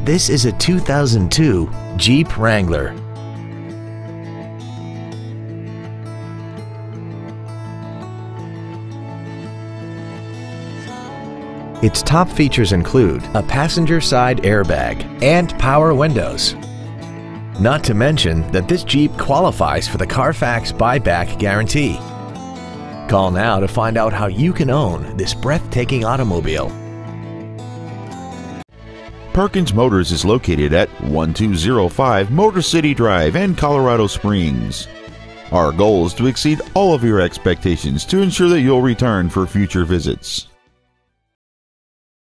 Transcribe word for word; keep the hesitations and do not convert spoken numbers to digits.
This is a two thousand two Jeep Wrangler. Its top features include a passenger side airbag and power windows. Not to mention that this Jeep qualifies for the Carfax buyback guarantee. Call now to find out how you can own this breathtaking automobile. Perkins Motors is located at one two zero five Motor City Drive in Colorado Springs. Our goal is to exceed all of your expectations to ensure that you'll return for future visits.